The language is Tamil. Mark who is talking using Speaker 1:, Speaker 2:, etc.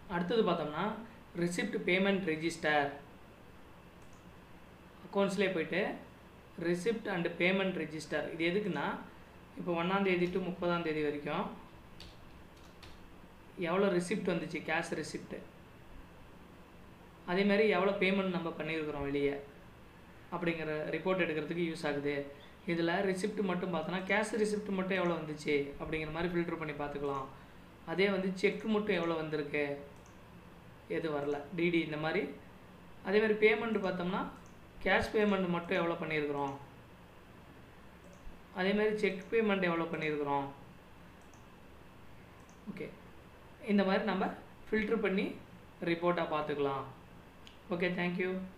Speaker 1: அடுத்தது பார்த்தோம்னா ரிசிப்ட் பேமெண்ட் ரெஜிஸ்டர். அக்கௌண்ட்ஸ்லேயே போய்ட்டு ரிசிப்ட் அண்ட் பேமெண்ட் ரெஜிஸ்டர். இது எதுக்குன்னா இப்போ 1ஆம் தேதி டு 30ஆம் தேதி வரைக்கும் எவ்வளோ ரிசிப்ட் வந்துச்சு, கேஷ் ரிசிப்ட்டு, அதேமாதிரி எவ்வளோ பேமெண்ட் நம்ம பண்ணியிருக்கிறோம் வெளியே அப்படிங்கிற ரிப்போர்ட் எடுக்கிறதுக்கு யூஸ் ஆகுது. இதில் ரிசிப்ட் மட்டும் பார்த்தோன்னா கேஷ் ரிசிப்ட் மட்டும் எவ்வளோ வந்துச்சு அப்படிங்கிற மாதிரி ஃபில்ட்ரு பண்ணி பார்த்துக்கலாம். அதே வந்து செக்கு மட்டும் எவ்வளோ வந்திருக்கு, எது வரல, டிடி இந்த மாதிரி. அதேமாதிரி பேமெண்ட் பார்த்தோம்னா கேஷ் பேமெண்ட் மட்டும் எவ்வளோ பண்ணியிருக்கிறோம், அதேமாதிரி செக் பேமெண்ட் எவ்வளோ பண்ணியிருக்கிறோம். ஓகே, இந்த மாதிரி நம்ம ஃபில்ட்ரு பண்ணி ரிப்போர்ட்டாக பார்த்துக்கலாம். Okay, thank you.